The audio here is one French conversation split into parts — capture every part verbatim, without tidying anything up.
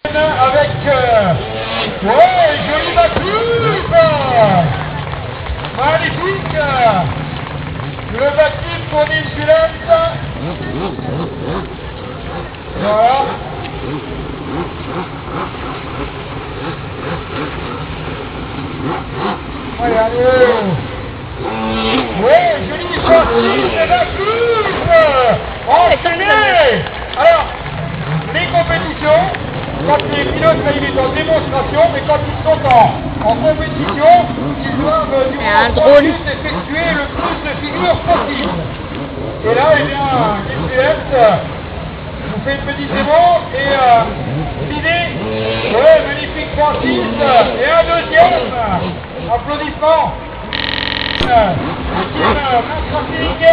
Avec... Euh... Ouais, joli backflip. Magnifique. Le backflip pour Nils Willems. Voilà. Allez, allez. Ouais, joli sortie de backflip. Enchaîné. Alors, les compétitions, quand les pilotes sont en démonstration, mais quand ils sont en, en compétition, ils doivent durant trois minutes effectuer le plus de figures possible. Et là, eh bien, Nils Willems vous fait une petite démo et euh, l'idée, ouais, magnifique trois six et un deuxième. Applaudissements. Team Max Racing.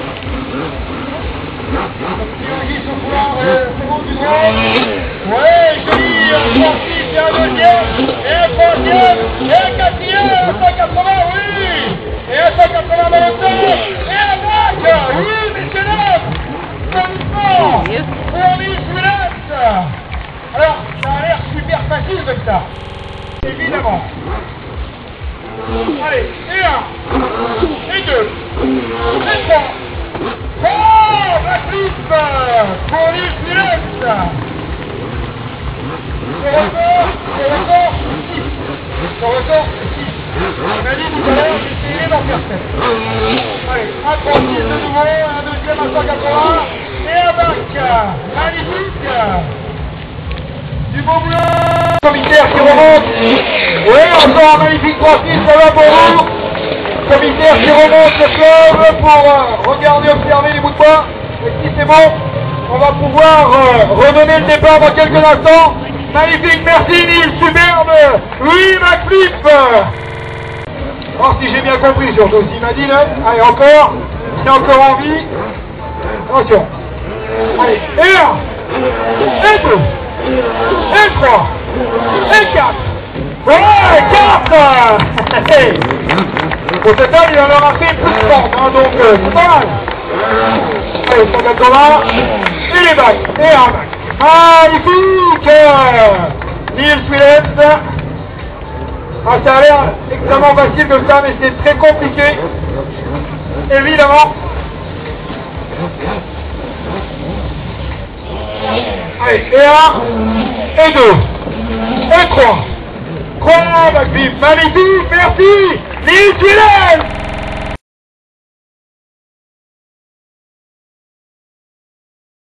Trilogie sur couleur, c'est bon du droit. Ouais, joli, un trois six et un deuxième, et un troisième, et un quatrième, un cent quatre-vingts, oui, et un cent quatre-vingts dans le temps, et un bac, oui, messieurs dames, applaudissements pour Nils Willems. Alors, ça a l'air super facile comme ça, évidemment. Allez, et un, et deux, et trois. Oh, backflip pour Nils Willems. Son record, son record, six. Son record, six. On m'a dit tout à l'heure, j'ai essayé d'en faire sept. Allez, un trois six de nouveau, un deuxième à cent quatre-vingts, et un bac. Magnifique. Du beau boulot. Commissaire qui remonte. Oui, encore un magnifique trois six, ça va pour vous. Commissaire qui remonte le club pour euh, regarder, observer les bouts de bois. Et si c'est bon, on va pouvoir euh, redonner le départ dans quelques instants. Magnifique, merci Nils, superbe. Oui, backflip. Oh, si j'ai bien compris surtout, s'il m'a dit là. Allez, encore, il est encore en vie. Attention. Allez, et un, et deux, et trois, et quatre. Ouais, quatre. Au total, il en aura fait plus de forme, hein, donc euh, c'est pas mal. Allez, cent quatre-vingts, et les bacs, et un bac. Magnifique. Nils Willems. Ah, ça a l'air extrêmement facile comme ça, mais c'est très compliqué. Évidemment. Allez, et un, et deux, et trois. Trois backflips, magnifique, merci Nils Willems.